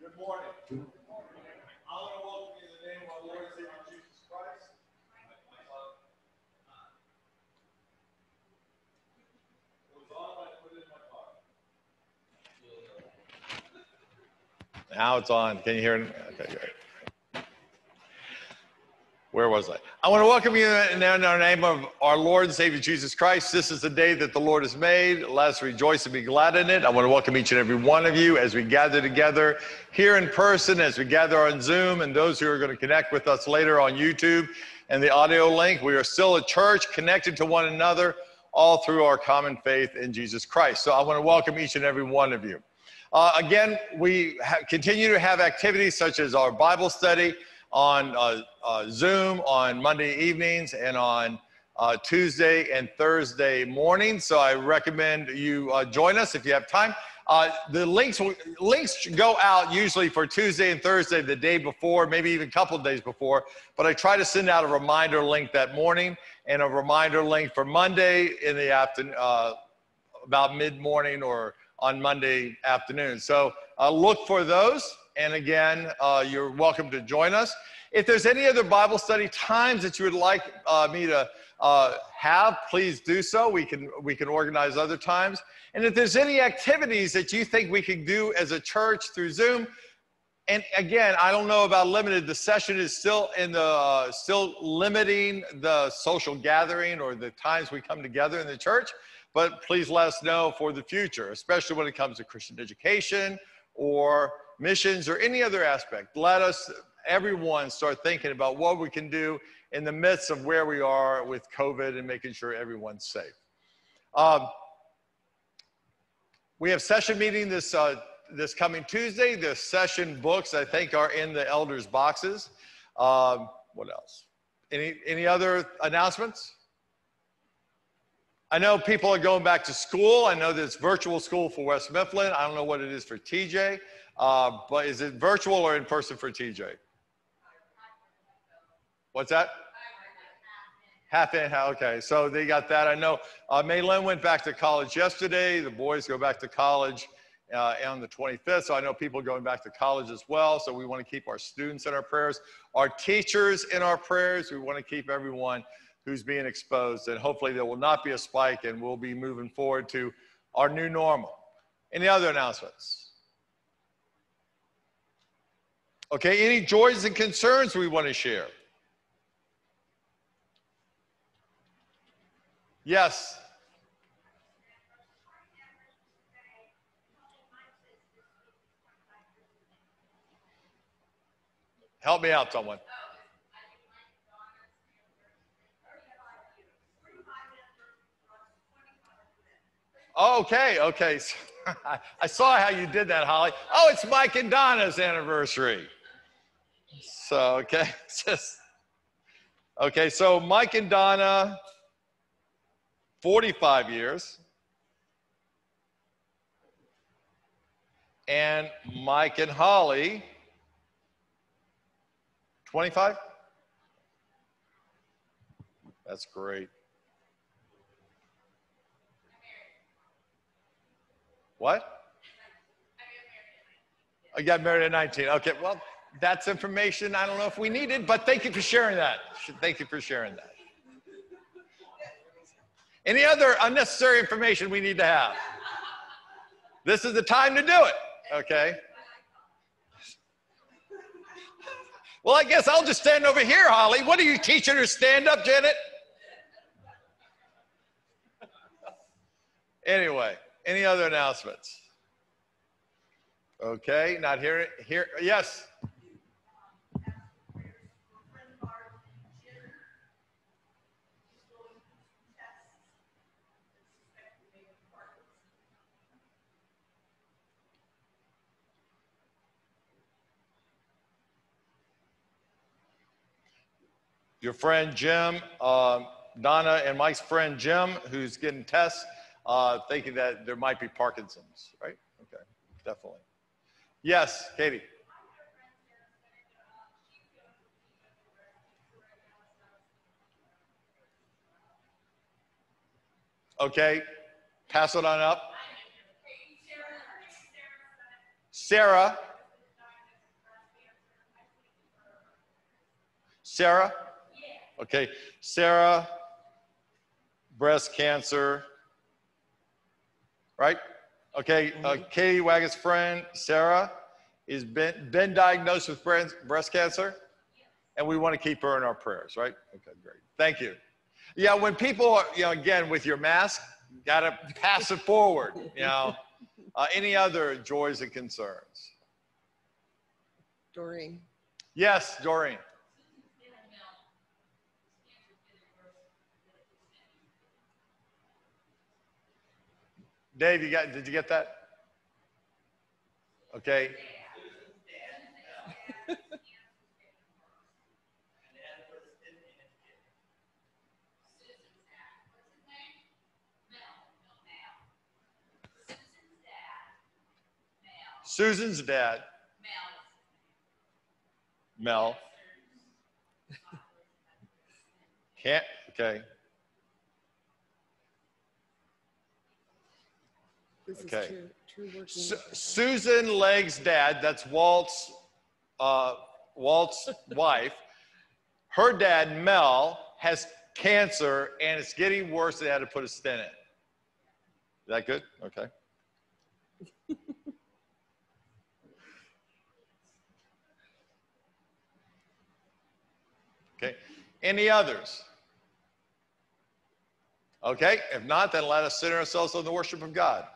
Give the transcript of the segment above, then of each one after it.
Good morning. I want to welcome you in the name of our Lord and Savior Jesus Christ. It was on, I put it in my pocket. Now it's on. Can you hear it? Okay, great. Where was I? I want to welcome you in the name of our Lord and Savior Jesus Christ. This is the day that the Lord has made. Let us rejoice and be glad in it. I want to welcome each and every one of you as we gather together here in person, as we gather on Zoom, and those who are going to connect with us later on YouTube and the audio link. We are still a church connected to one another, all through our common faith in Jesus Christ. So I want to welcome each and every one of you. Again, we continue to have activities such as our Bible study on Zoom on Monday evenings and on Tuesday and Thursday mornings. So I recommend you join us if you have time. The links go out usually for Tuesday and Thursday the day before, maybe even a couple of days before, but I try to send out a reminder link that morning and a reminder link for Monday in the afternoon, about mid-morning or on Monday afternoon. So look for those. And again, you're welcome to join us. If there's any other Bible study times that you would like me to have, please do so. We can organize other times. And if there's any activities that you think we can do as a church through Zoom, and again, I don't know about limited. The session is still still limiting the social gathering or the times we come together in the church. But please let us know for the future, especially when it comes to Christian education or missions or any other aspect. Let us, everyone, start thinking about what we can do in the midst of where we are with COVID and making sure everyone's safe. We have session meeting this coming Tuesday. The session books, I think, are in the elders' boxes. What else? Any other announcements? I know people are going back to school. I know there's virtual school for West Mifflin. I don't know what it is for TJ. But is it virtual or in person for TJ? What's that? Half in, okay. So they got that. I know Maylin went back to college yesterday. The boys go back to college on the 25th. So I know people are going back to college as well. So we want to keep our students in our prayers, our teachers in our prayers. We want to keep everyone who's being exposed. And hopefully there will not be a spike and we'll be moving forward to our new normal. Any other announcements? Okay, any joys and concerns we want to share? Yes. Help me out, someone. Okay. I saw how you did that, Holly. Oh, it's Mike and Donna's anniversary. So, okay, so Mike and Donna, 45 years. And Mike and Holly, 25? That's great. What? I got married at 19. Okay, well, that's information I don't know if we needed, but thank you for sharing that. Thank you for sharing that. Any other unnecessary information we need to have? This is the time to do it, okay? Well, I guess I'll just stand over here, Holly. What are you teaching her? Stand up, Janet? Anyway, any other announcements? Okay, not here. Yes. Your friend Jim, Donna and Mike's friend Jim, who's getting tests, thinking that there might be Parkinson's, right? Okay, definitely. Yes, Katie. Okay, pass it on up. Sarah. Sarah? Okay, Sarah, breast cancer, right? Okay, Katie Wagon's friend, Sarah, is been diagnosed with breast cancer, and we want to keep her in our prayers, right? Okay, great. Thank you. Yeah, when people are, again, with your mask, got to pass it forward, Any other joys and concerns? Doreen. Yes, Doreen. Dave, did you get that? Okay. Susan's dad. Mel. Can't, okay. Okay. Susan Legg's dad, that's Walt's wife. Her dad, Mel, has cancer and it's getting worse. They had to put a stent in. Is that good? Okay. Okay. Any others? Okay. If not, then let us center ourselves on the worship of God.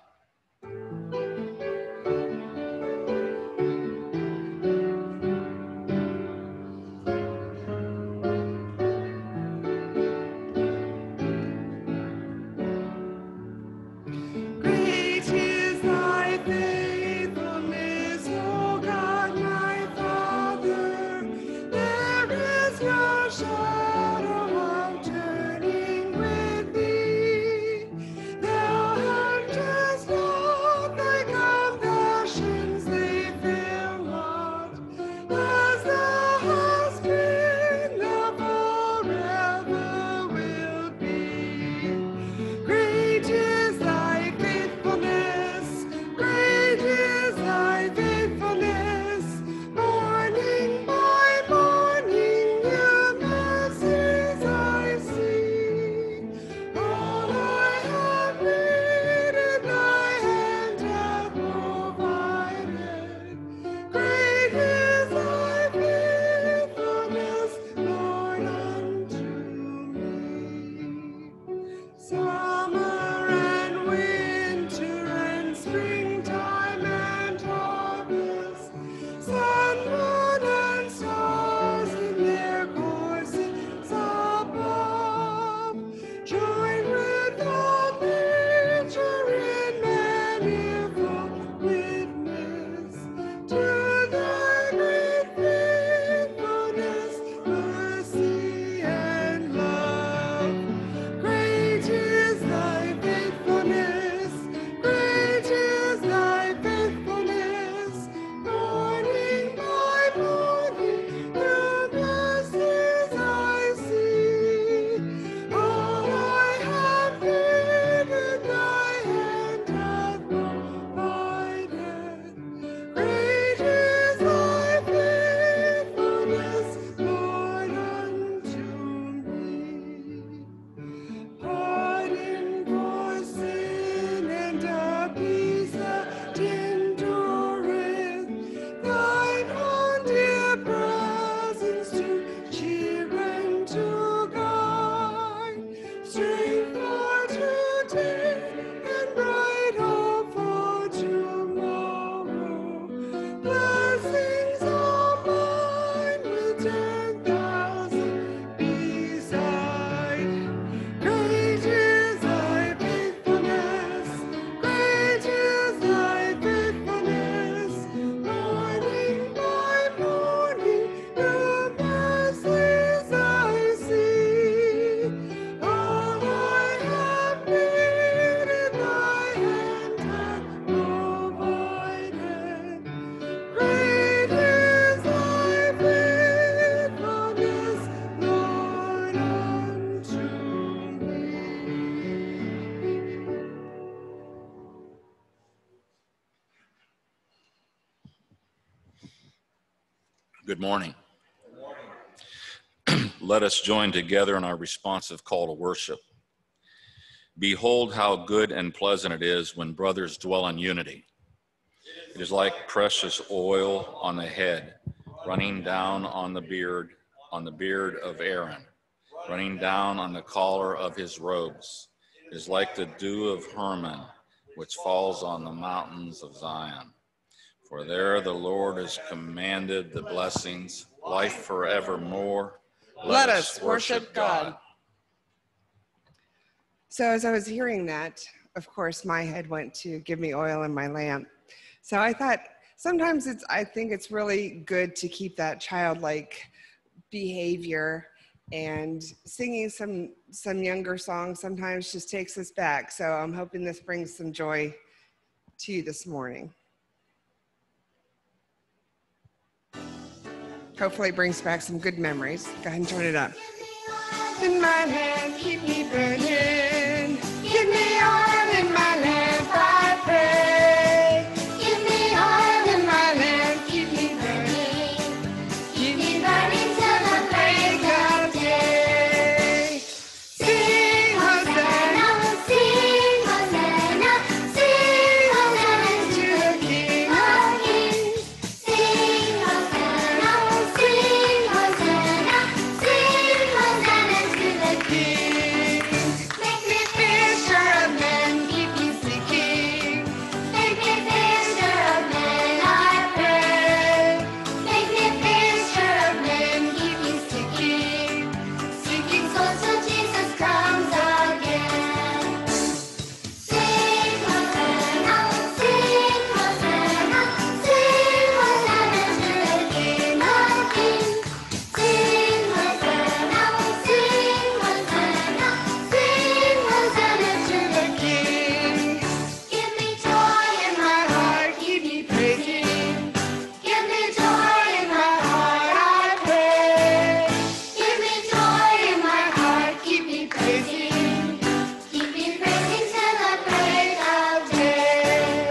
Good morning. Good morning. Let us join together in our responsive call to worship. Behold how good and pleasant it is when brothers dwell in unity. It is like precious oil on the head, running down on the beard of Aaron, running down on the collar of his robes. It is like the dew of Hermon, which falls on the mountains of Zion. For there the Lord has commanded the blessings, life forevermore. Let us worship God. So as I was hearing that, of course, my head went to give me oil in my lamp. So I thought sometimes I think it's really good to keep that childlike behavior, and singing some younger songs sometimes just takes us back. So I'm hoping this brings some joy to you this morning. Hopefully it brings back some good memories. Go ahead and turn it up. In my hand, keep me burning. Give me oil in my lamp, I pray. Give me oil in my lamp, keep me burning. Keep me burning till the break of day. Sing Hosanna, sing Hosanna, sing Hosanna to the King of Kings. Sing Hosanna, sing Hosanna, sing Hosanna to the King. Make me fisher of men, keep me seeking. Make me fisher of men, I pray. Make me fisher of men, keep me seeking. Seeking souls till Jesus comes again. Sing Hosanna, sing Hosanna, sing Hosanna to the King of Kings. Sing Hosanna, sing Hosanna, sing Hosanna to the King. Give me joy in my heart, keep me praising. Give me joy in my heart, I pray. Give me joy in my heart, keep me praising. Keep me praising till the break of day.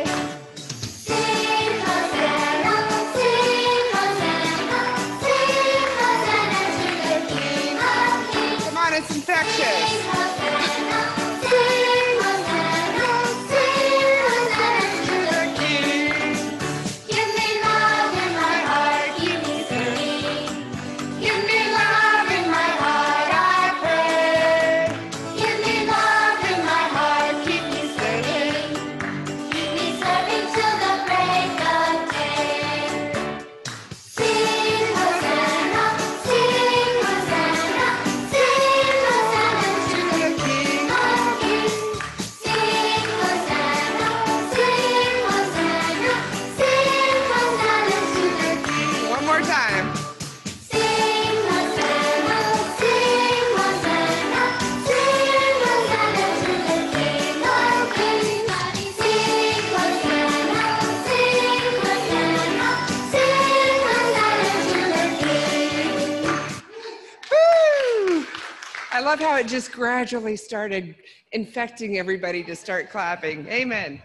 Sing Hosanna, sing Hosanna, sing Hosanna to the King of Kings. Come on, it's infectious. Sing Hosanna, sing Hosanna, sing Hosanna to the King. Give me love in my heart, keep me singing. Give me love in my heart, I pray. Give me love in my heart, keep me serving. Keep me serving till the break of day. Sing Hosanna, sing Hosanna, sing Hosanna to the King of Kings. Sing Hosanna, sing Hosanna, sing Hosanna to the King. One more time. Sing Hosanna, sing Hosanna, sing Hosanna to the King of Kings. Sing Hosanna, sing Hosanna, sing Hosanna to the King. Woo! I love how it just gradually started infecting everybody to start clapping. Amen.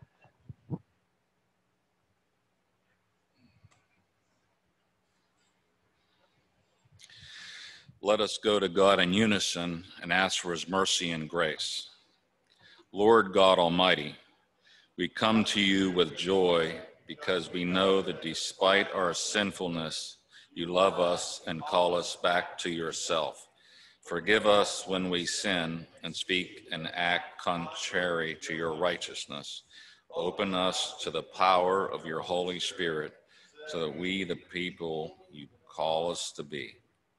Let us go to God in unison and ask for his mercy and grace. Lord God Almighty, we come to you with joy because we know that despite our sinfulness, you love us and call us back to yourself. Forgive us when we sin and speak and act contrary to your righteousness. Open us to the power of your Holy Spirit so that we, the people you call us to be.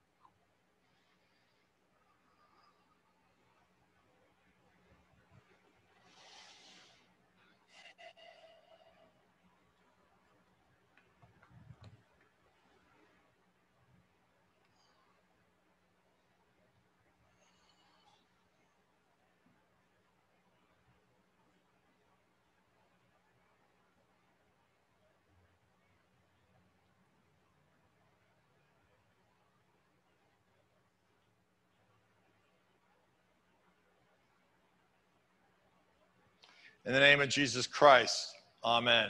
In the name of Jesus Christ, amen.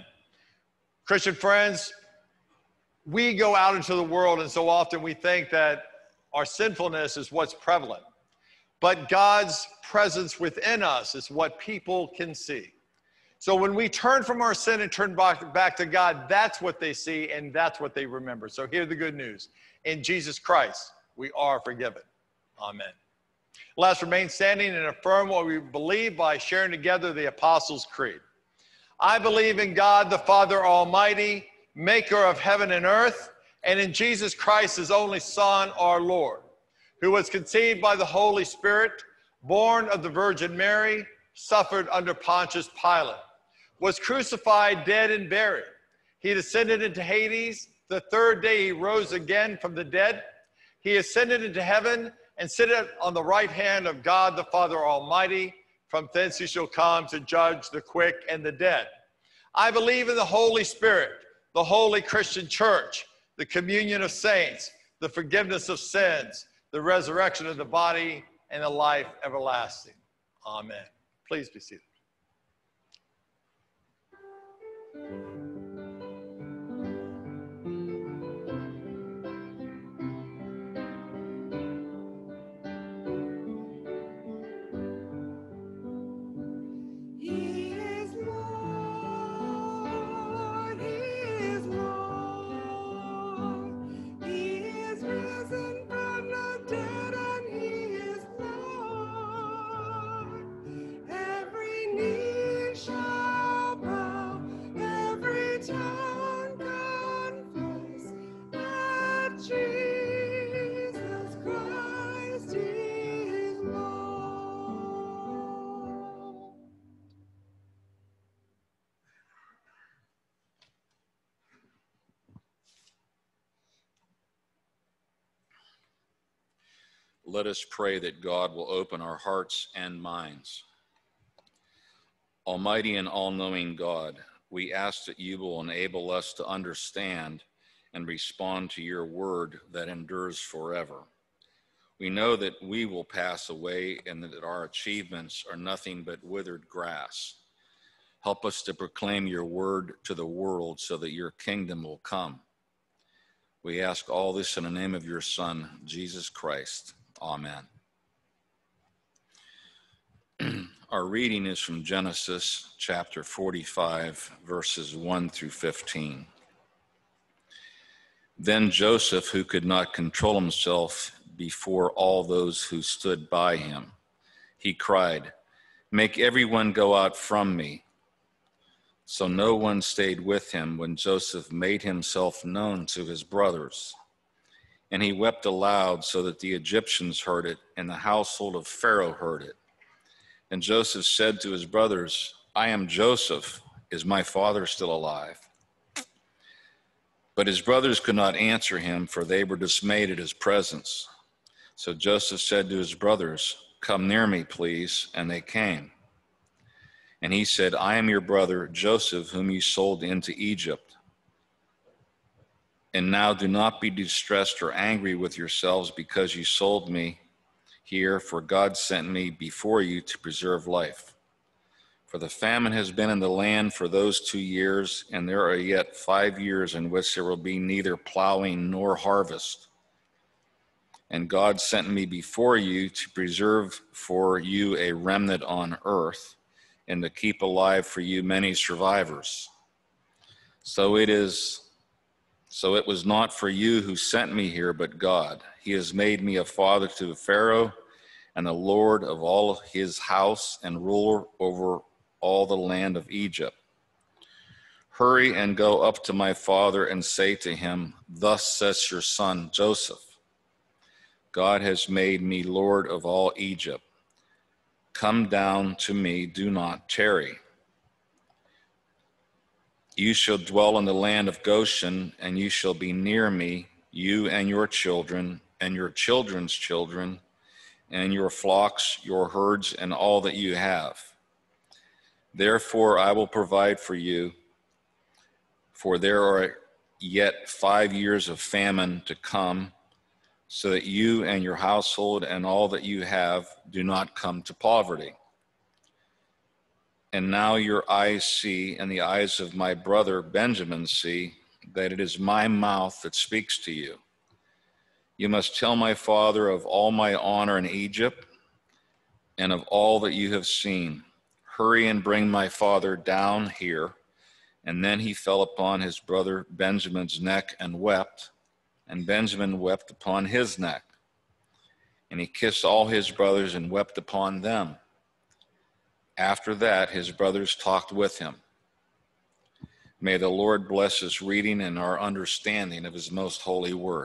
Christian friends, we go out into the world, and so often we think that Our sinfulness is what's prevalent. But God's presence within us is what people can see. So when we turn from our sin and turn back to God, that's what they see and that's what they remember. So here's the good news. In Jesus Christ, we are forgiven. Amen. Let's remain standing and affirm what we believe by sharing together the Apostles' Creed. I believe in God, the Father Almighty, maker of heaven and earth, and in Jesus Christ, his only Son, our Lord, who was conceived by the Holy Spirit, born of the Virgin Mary, suffered under Pontius Pilate, was crucified, dead, and buried. He descended into Hades. The third day he rose again from the dead. He ascended into heaven and sitteth on the right hand of God the Father Almighty. From thence he shall come to judge the quick and the dead. I believe in the Holy Spirit, the holy Christian church, the communion of saints, the forgiveness of sins, the resurrection of the body, and the life everlasting. Amen. Please be seated. Let us pray that God will open our hearts and minds. Almighty and all-knowing God, we ask that you will enable us to understand and respond to your word that endures forever. We know that we will pass away and that our achievements are nothing but withered grass. Help us to proclaim your word to the world so that your kingdom will come. We ask all this in the name of your Son, Jesus Christ. Amen. Our reading is from Genesis chapter 45, verses 1 through 15. Then Joseph, who could not control himself before all those who stood by him, he cried, "Make everyone go out from me." So no one stayed with him when Joseph made himself known to his brothers. And he wept aloud so that the Egyptians heard it, and the household of Pharaoh heard it. And Joseph said to his brothers, "I am Joseph. Is my father still alive?" But his brothers could not answer him, for they were dismayed at his presence. So Joseph said to his brothers, "Come near me, please." And they came. And he said, "I am your brother Joseph, whom you sold into Egypt. And now do not be distressed or angry with yourselves because you sold me here, for God sent me before you to preserve life. For the famine has been in the land for those 2 years, and there are yet 5 years in which there will be neither plowing nor harvest. And God sent me before you to preserve for you a remnant on earth, and to keep alive for you many survivors. So it was not for you who sent me here, but God. He has made me a father to the Pharaoh and the Lord of all his house and ruler over all the land of Egypt. Hurry and go up to my father and say to him, 'Thus says your son Joseph, God has made me Lord of all Egypt. Come down to me, do not tarry. You shall dwell in the land of Goshen, and you shall be near me, you and your children, and your children's children, and your flocks, your herds, and all that you have. Therefore I will provide for you, for there are yet 5 years of famine to come, so that you and your household and all that you have do not come to poverty. And now your eyes see, and the eyes of my brother Benjamin see, that it is my mouth that speaks to you. You must tell my father of all my honor in Egypt and of all that you have seen. Hurry and bring my father down here. And then he fell upon his brother Benjamin's neck and wept, and Benjamin wept upon his neck. And he kissed all his brothers and wept upon them. After that, his brothers talked with him. May the Lord bless his reading and our understanding of his most holy word.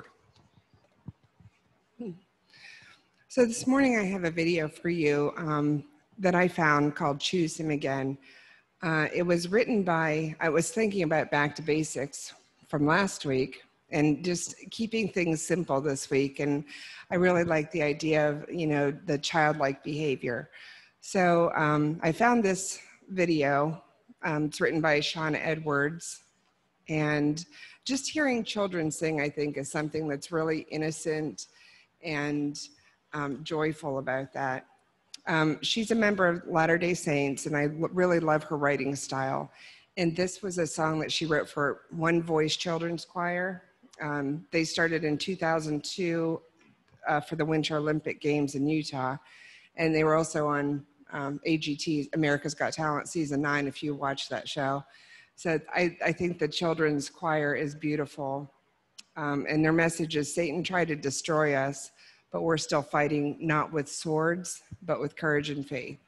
So this morning I have a video for you that I found called Choose Him Again. It was written by, I was thinking about back to basics from last week and just keeping things simple this week. And I really like the idea of, the childlike behavior. So I found this video. It's written by Shauna Edwards. And just hearing children sing, I think, is something that's really innocent and joyful about that. She's a member of Latter-day Saints, and I really love her writing style. And this was a song that she wrote for One Voice Children's Choir. They started in 2002 for the Winter Olympic Games in Utah. And they were also on AGT, America's Got Talent, season 9, if you watch that show. So I think the children's choir is beautiful. And their message is, Satan tried to destroy us, but we're still fighting not with swords, but with courage and faith.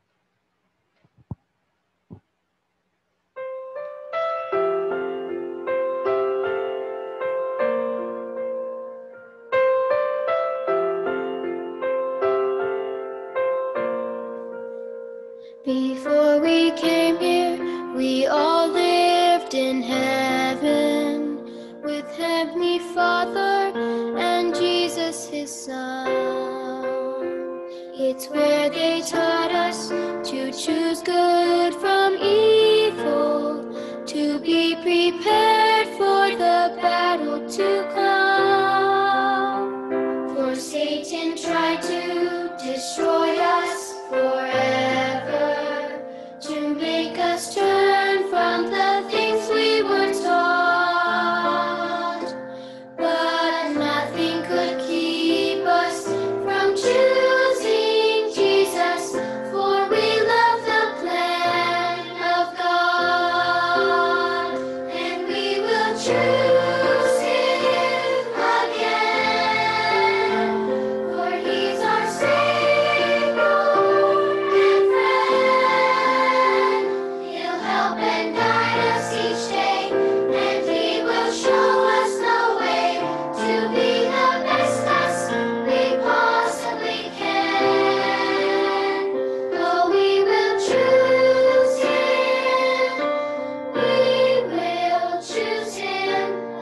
Before we came here, we all lived in heaven with Heavenly Father and Jesus, His Son. It's where they taught us to choose good from evil, to be prepared for the battle to come. For Satan tried to destroy us forever, to make us turn from the things we were taught. But nothing could keep us from choosing Jesus, for we love the plan of God, and we will choose Him again, for He's our Savior and friend. He'll help and guide us each day, and He will show us the way to be the best us we possibly can. Oh, we will choose Him. We will choose Him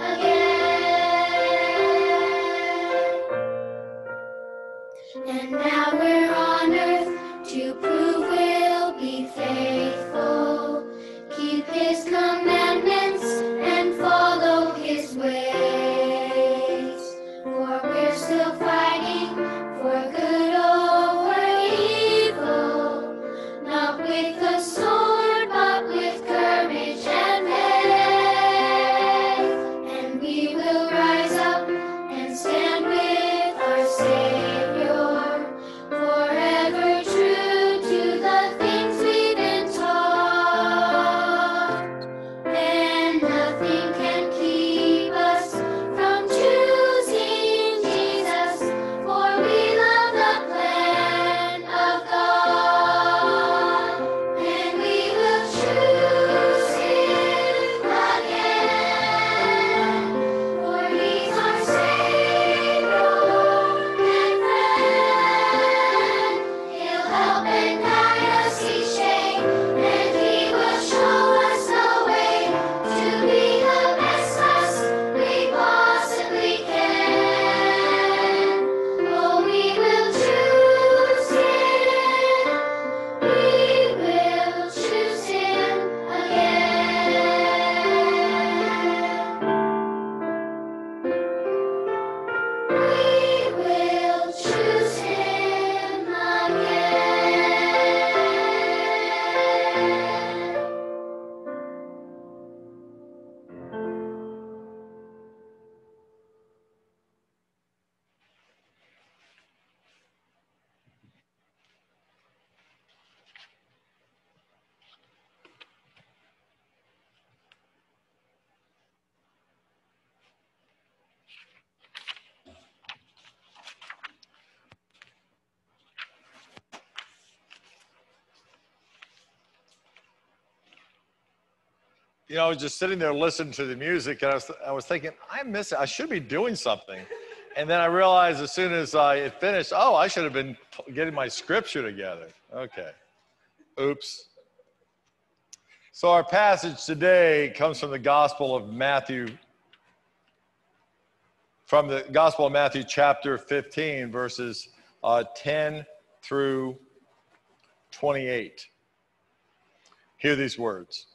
I was just sitting there listening to the music, and I was thinking, I should be doing something. And then I realized as soon as it finished, I should have been getting my scripture together. Okay. Oops. So our passage today comes from the Gospel of Matthew, chapter 15, verses 10 through 28. Hear these words.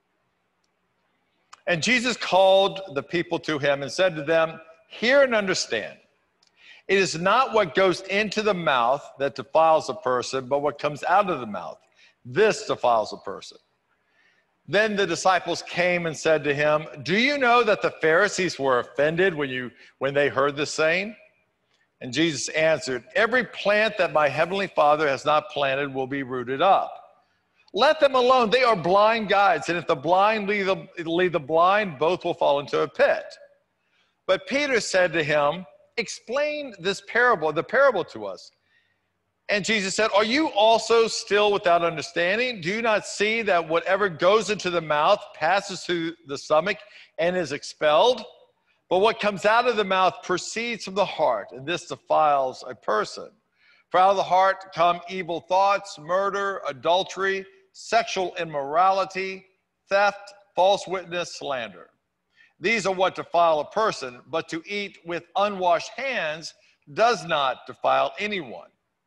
And Jesus called the people to him and said to them, hear and understand. It is not what goes into the mouth that defiles a person, but what comes out of the mouth. This defiles a person. Then the disciples came and said to him, do you know that the Pharisees were offended when they heard this saying? And Jesus answered, every plant that my heavenly Father has not planted will be rooted up. Let them alone. They are blind guides. And if the blind lead the blind, both will fall into a pit. But Peter said to him, explain the parable to us. And Jesus said, are you also still without understanding? Do you not see that whatever goes into the mouth passes through the stomach and is expelled? But what comes out of the mouth proceeds from the heart, and this defiles a person. For out of the heart come evil thoughts, murder, adultery, sexual immorality, theft, false witness, slander. These are what defile a person, but to eat with unwashed hands does not defile anyone.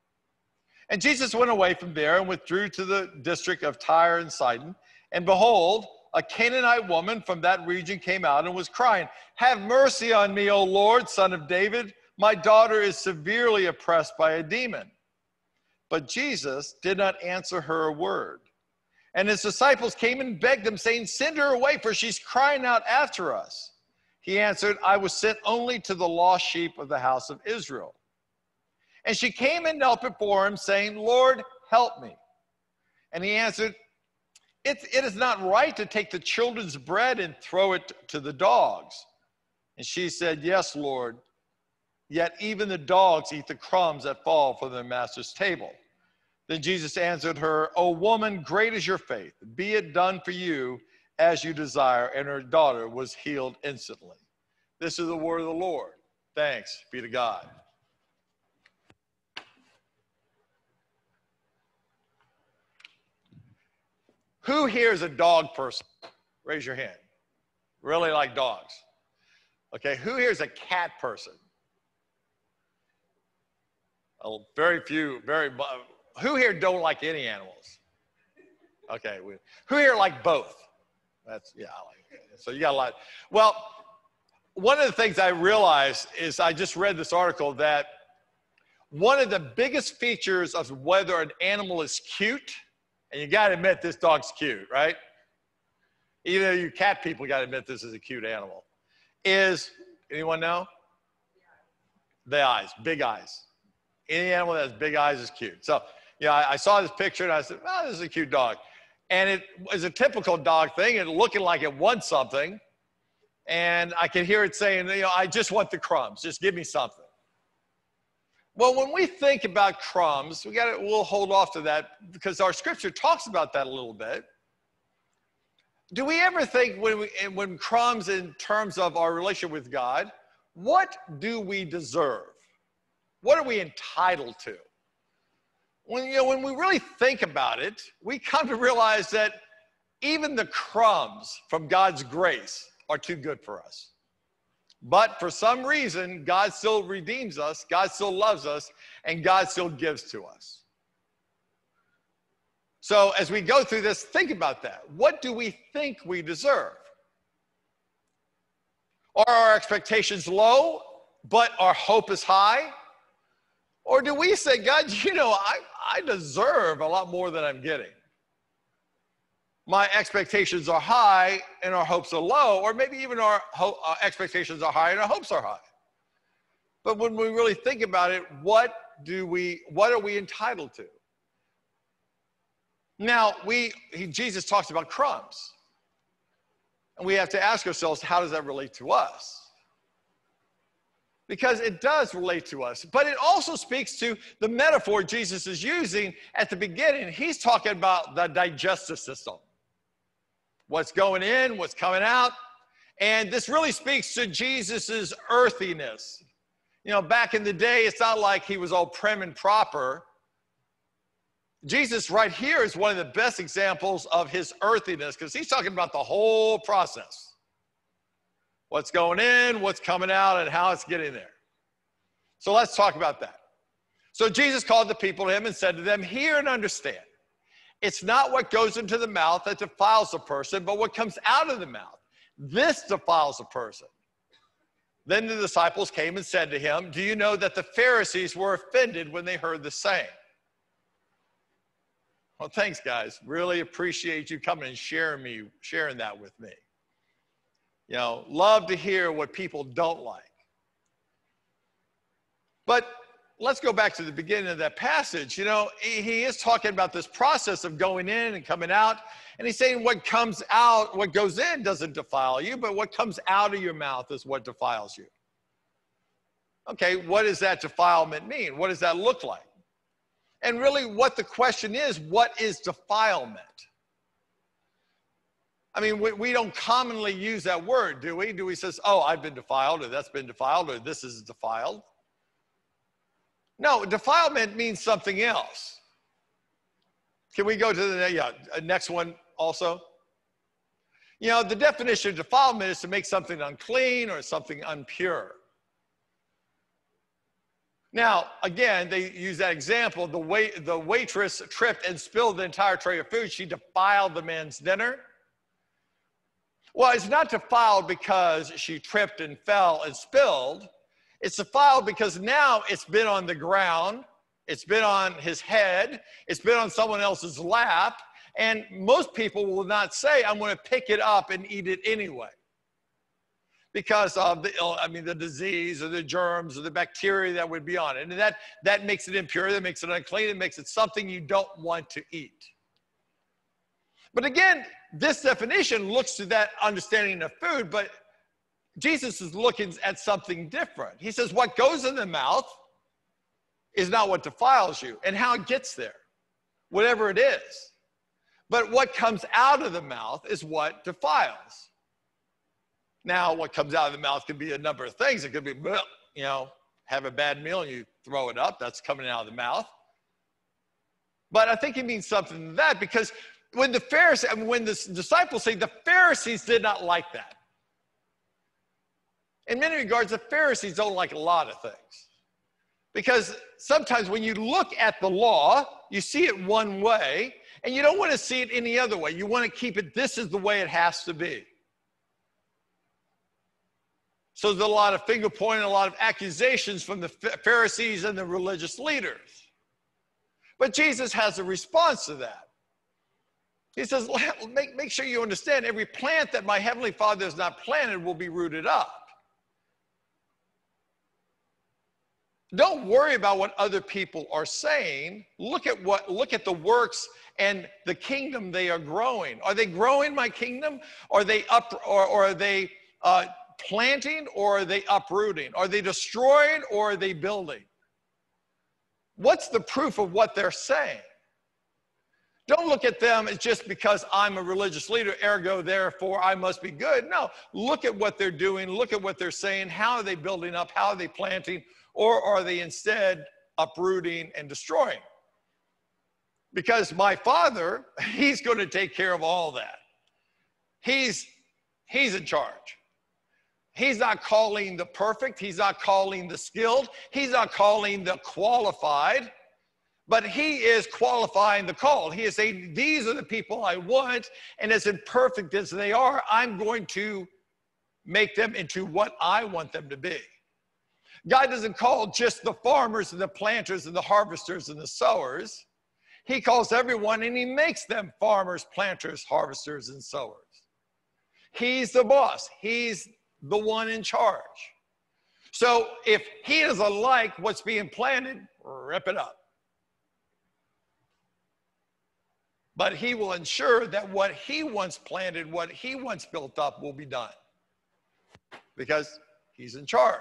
And Jesus went away from there and withdrew to the district of Tyre and Sidon. And behold, a Canaanite woman from that region came out and was crying, have mercy on me, O Lord, Son of David. My daughter is severely oppressed by a demon. But Jesus did not answer her a word. And his disciples came and begged him, saying, send her away, for she's crying out after us. He answered, I was sent only to the lost sheep of the house of Israel. And she came and knelt before him, saying, Lord, help me. And he answered, it is not right to take the children's bread and throw it to the dogs. And she said, yes, Lord, yet even the dogs eat the crumbs that fall from their master's table. Then Jesus answered her, O woman, great is your faith. Be it done for you as you desire. And her daughter was healed instantly. This is the word of the Lord. Thanks be to God. Who here is a dog person? Raise your hand. Really like dogs. Okay, who here is a cat person? Oh, very few, who here don't like any animals? Okay, who here like both? I like it. So you got a lot. Well, one of the things I realized is I just read this article that one of the biggest features of whether an animal is cute, and you got to admit this dog's cute, right? Even you cat people got to admit this is a cute animal. Is, anyone know? The eyes, big eyes. Any animal that has big eyes is cute. So, I saw this picture and I said, oh, this is a cute dog. And it was a typical dog thing, and looking like it wants something. And I could hear it saying, I just want the crumbs. Just give me something. Well, when we think about crumbs, we'll hold off to that because our scripture talks about that a little bit. Do we ever think when crumbs in terms of our relationship with God, what do we deserve? What are we entitled to? When we really think about it, we come to realize that even the crumbs from God's grace are too good for us. But for some reason, God still redeems us, God still loves us, and God still gives to us. So as we go through this, think about that. What do we think we deserve? Are our expectations low, but our hope is high? Or do we say, God, I deserve a lot more than I'm getting? My expectations are high and our hopes are low, or maybe even our expectations are high and our hopes are high. But when we really think about it, what are we entitled to? Now, Jesus talks about crumbs. And we have to ask ourselves, how does that relate to us? Because it does relate to us. But it also speaks to the metaphor Jesus is using at the beginning. He's talking about the digestive system. What's going in, what's coming out. And this really speaks to Jesus's earthiness. You know, back in the day, it's not like he was all prim and proper. Jesus right here is one of the best examples of his earthiness because he's talking about the whole process. What's going in, what's coming out, and how it's getting there. So let's talk about that. So Jesus called the people to him and said to them, hear and understand. It's not what goes into the mouth that defiles a person, but what comes out of the mouth. This defiles a person. Then the disciples came and said to him, do you know that the Pharisees were offended when they heard the saying? Well, thanks, guys. Really appreciate you coming and sharing that with me. You know, love to hear what people don't like. But let's go back to the beginning of that passage. You know, he is talking about this process of going in and coming out. And he's saying what comes out, what goes in doesn't defile you, but what comes out of your mouth is what defiles you. Okay, what does that defilement mean? What does that look like? And really what the question is, what is defilement? I mean, we don't commonly use that word, do we? Do we say, oh, I've been defiled, or that's been defiled, or this is defiled? No, defilement means something else. Can we go to the next one also? You know, the definition of defilement is to make something unclean or something impure. Now, again, they use that example. The waitress tripped and spilled the entire tray of food. She defiled the man's dinner. Well, it's not defiled because she tripped and fell and spilled. It's defiled because now it's been on the ground. It's been on his head. It's been on someone else's lap. And most people will not say, I'm going to pick it up and eat it anyway. Because of the disease or the germs or the bacteria that would be on it. And that makes it impure, that makes it unclean, it makes it something you don't want to eat. But again, this definition looks to that understanding of food, but Jesus is looking at something different. He says what goes in the mouth is not what defiles you and how it gets there, whatever it is. But what comes out of the mouth is what defiles. Now, what comes out of the mouth can be a number of things. It could be, you know, have a bad meal and you throw it up. That's coming out of the mouth. But I think it means something to that because when the disciples say the Pharisees did not like that. In many regards, the Pharisees don't like a lot of things. Because sometimes when you look at the law, you see it one way, and you don't want to see it any other way. You want to keep it, this is the way it has to be. So there's a lot of finger pointing, a lot of accusations from the Pharisees and the religious leaders. But Jesus has a response to that. He says, make sure you understand, every plant that my heavenly Father has not planted will be rooted up. Don't worry about what other people are saying. Look at the works and the kingdom they are growing. Are they growing my kingdom? Are they planting, or are they uprooting? Are they destroying, or are they building? What's the proof of what they're saying? Don't look at them as just because I'm a religious leader, ergo, therefore, I must be good. No, look at what they're doing. Look at what they're saying. How are they building up? How are they planting? Or are they instead uprooting and destroying? Because my Father, he's going to take care of all that. He's in charge. He's not calling the perfect. He's not calling the skilled. He's not calling the qualified. But he is qualifying the call. He is saying, these are the people I want, and as imperfect as they are, I'm going to make them into what I want them to be. God doesn't call just the farmers and the planters and the harvesters and the sowers. He calls everyone, and he makes them farmers, planters, harvesters, and sowers. He's the boss. He's the one in charge. So if he doesn't like what's being planted, rip it up. But he will ensure that what he wants planted, what he wants built up will be done. Because he's in charge.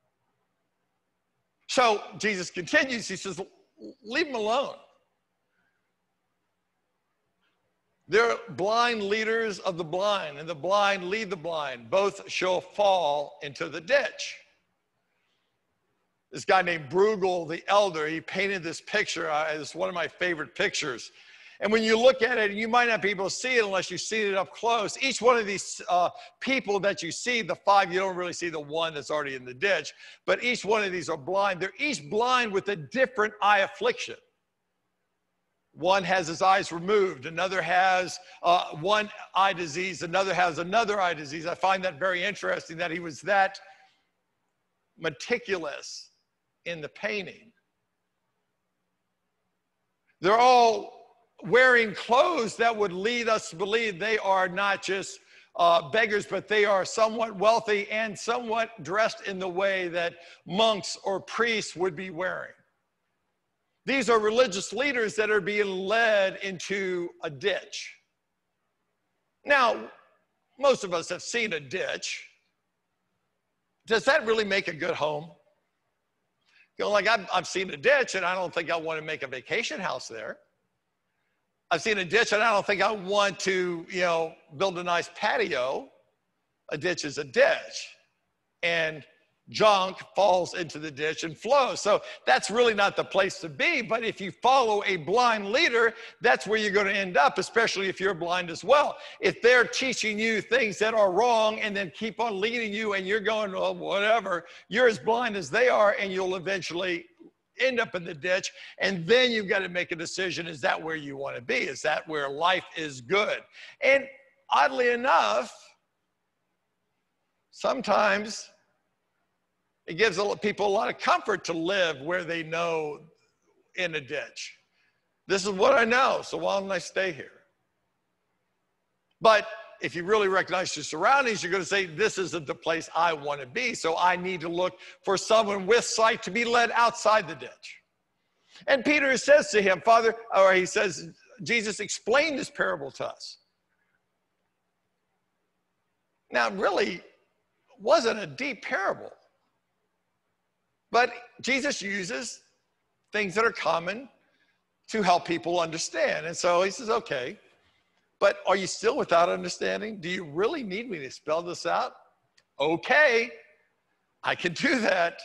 So Jesus continues, he says, leave him alone. They're blind leaders of the blind, and the blind lead the blind. Both shall fall into the ditch. This guy named Bruegel the Elder, he painted this picture. It's one of my favorite pictures. And when you look at it, you might not be able to see it unless you see it up close. Each one of these people that you see, the five, you don't really see the one that's already in the ditch, but each one of these are blind. They're each blind with a different eye affliction. One has his eyes removed, another has one eye disease, another has another eye disease. I find that very interesting that he was that meticulous in the painting. They're all wearing clothes that would lead us to believe they are not just beggars, but they are somewhat wealthy and somewhat dressed in the way that monks or priests would be wearing. These are religious leaders that are being led into a ditch. Now, most of us have seen a ditch. Does that really make a good home? You know, like I've seen a ditch and I don't think I want to make a vacation house there. I've seen a ditch and I don't think I want to, build a nice patio. A ditch is a ditch. And junk falls into the ditch and flows. So that's really not the place to be. But if you follow a blind leader, that's where you're going to end up, especially if you're blind as well. If they're teaching you things that are wrong and then keep on leading you and you're going, oh, whatever, you're as blind as they are and you'll eventually end up in the ditch. And then you've got to make a decision. Is that where you want to be? Is that where life is good? And oddly enough, sometimes it gives people a lot of comfort to live where they know in a ditch. This is what I know, so why don't I stay here? But if you really recognize your surroundings, you're going to say, this isn't the place I want to be, so I need to look for someone with sight to be led outside the ditch. And Peter says to him, Jesus, explain this parable to us. Now, it really wasn't a deep parable. But Jesus uses things that are common to help people understand. And so he says, okay, but are you still without understanding? Do you really need me to spell this out? Okay, I can do that.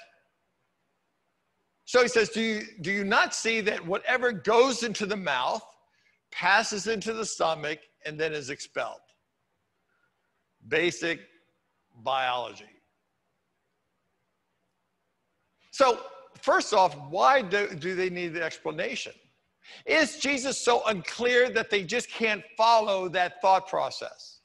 So he says, do you not see that whatever goes into the mouth passes into the stomach and then is expelled? Basic biology. So first off, why do they need the explanation? Is Jesus so unclear that they just can't follow that thought process?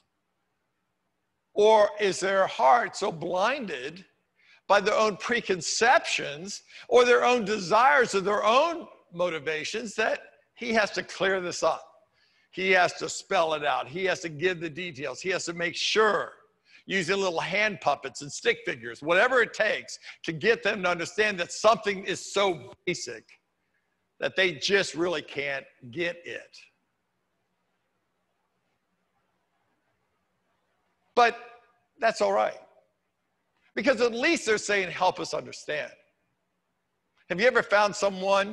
Or is their heart so blinded by their own preconceptions or their own desires or their own motivations that he has to clear this up? He has to spell it out. He has to give the details. He has to make sure, using little hand puppets and stick figures, whatever it takes to get them to understand that something is so basic that they just really can't get it. But that's all right, because at least they're saying, help us understand. Have you ever found someone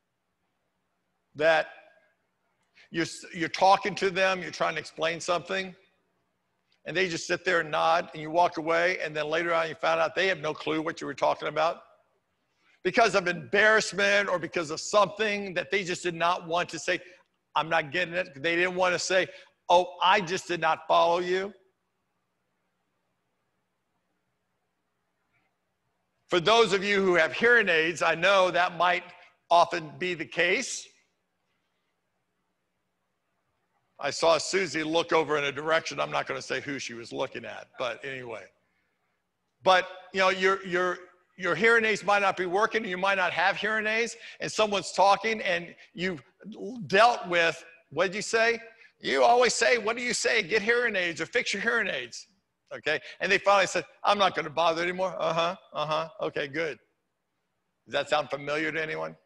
that you're talking to them, you're trying to explain something, and they just sit there and nod, and you walk away, and then later on you found out they have no clue what you were talking about? Because of embarrassment or because of something that they just did not want to say, I'm not getting it. They didn't want to say, oh, I just did not follow you. For those of you who have hearing aids, I know that might often be the case. I saw Susie look over in a direction. I'm not going to say who she was looking at, but anyway. But, your hearing aids might not be working, and you might not have hearing aids, and someone's talking, and you've dealt with, what did you say? You always say, what do you say? Get hearing aids or fix your hearing aids, okay? And they finally said, I'm not going to bother anymore. Okay, good. Does that sound familiar to anyone?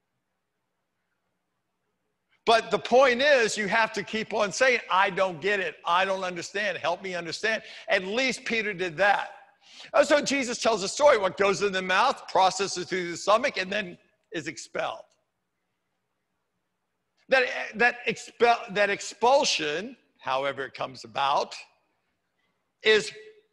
But the point is, you have to keep on saying, I don't get it. I don't understand. Help me understand. At least Peter did that. So Jesus tells a story. What goes in the mouth processes through the stomach and then is expelled. That expulsion, however it comes about, is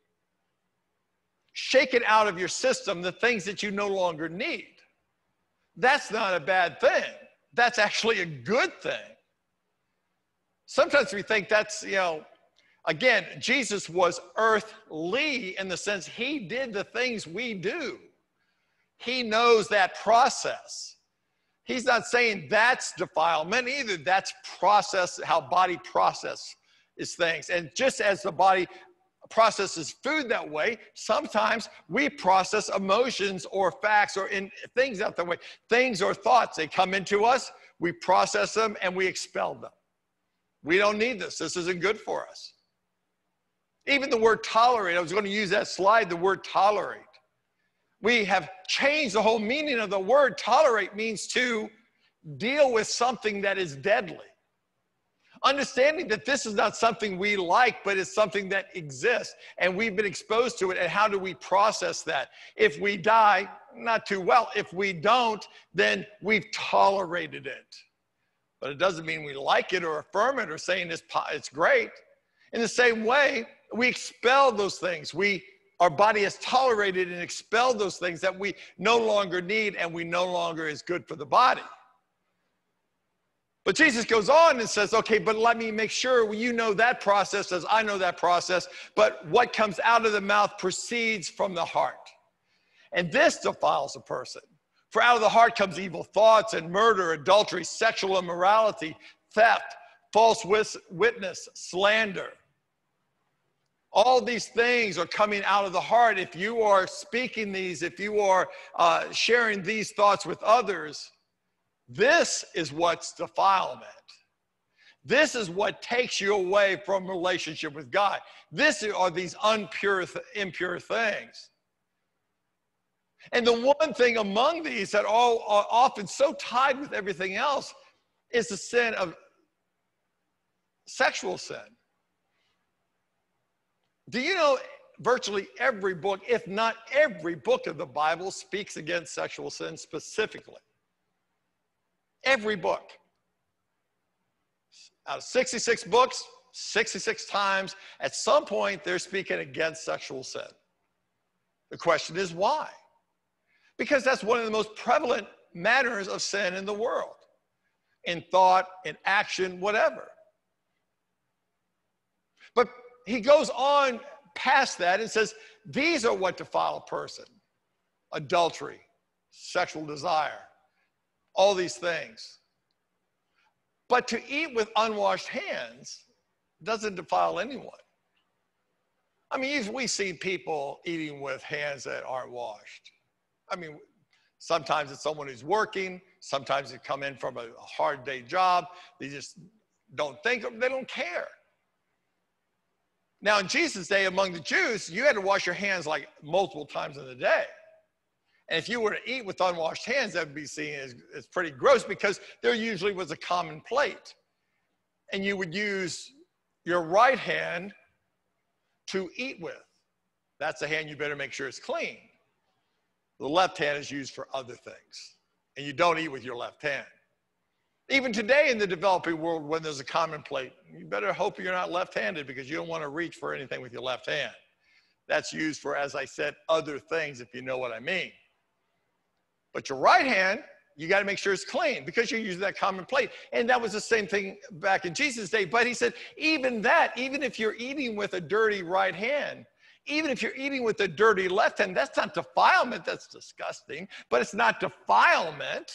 shaking out of your system the things that you no longer need. That's not a bad thing. That's actually a good thing. Sometimes we think that's, again, Jesus was earthly in the sense he did the things we do. He knows that process. He's not saying that's defilement either. That's process, how body processes things. And just as the body processes food that way, sometimes we process emotions or facts or things out that way. Things or thoughts, they come into us, we process them, and we expel them. We don't need this. This isn't good for us. Even the word tolerate, I was going to use that slide, the word tolerate. We have changed the whole meaning of the word. Tolerate means to deal with something that is deadly. Understanding that this is not something we like, but it's something that exists, and we've been exposed to it, and how do we process that? If we die, not too well. If we don't, then we've tolerated it. But it doesn't mean we like it or affirm it or saying it's great. In the same way, we expel those things. Our body has tolerated and expelled those things that we no longer need and we no longer is good for the body. But Jesus goes on and says, okay, but let me make sure you know that process as I know that process, but what comes out of the mouth proceeds from the heart. And this defiles a person. For out of the heart comes evil thoughts and murder, adultery, sexual immorality, theft, false witness, slander. All these things are coming out of the heart. If you are speaking these, if you are sharing these thoughts with others, this is what's defilement. This is what takes you away from relationship with God. This are these impure things. And the one thing among these that are often so tied with everything else is the sin of sexual sin. Do you know virtually every book, if not every book of the Bible, speaks against sexual sin specifically? Every book. Out of 66 books, 66 times, at some point, they're speaking against sexual sin. The question is why? Because that's one of the most prevalent manners of sin in the world. In thought, in action, whatever. But he goes on past that and says, these are what defile a person. Adultery, sexual desire, all these things. But to eat with unwashed hands doesn't defile anyone. I mean, we see people eating with hands that aren't washed. I mean, sometimes it's someone who's working. Sometimes they come in from a hard day job. They just don't think, they don't care. Now, in Jesus' day, among the Jews, you had to wash your hands like multiple times in the day. And if you were to eat with unwashed hands, that would be seen as pretty gross because there usually was a common plate. And you would use your right hand to eat with. That's the hand you better make sure is clean. The left hand is used for other things. And you don't eat with your left hand. Even today in the developing world, when there's a common plate, you better hope you're not left-handed because you don't want to reach for anything with your left hand. That's used for, as I said, other things, if you know what I mean. But your right hand, you got to make sure it's clean because you're using that common plate. And that was the same thing back in Jesus' day. But he said, even if you're eating with a dirty right hand, even if you're eating with a dirty left hand, that's not defilement. That's disgusting. But it's not defilement.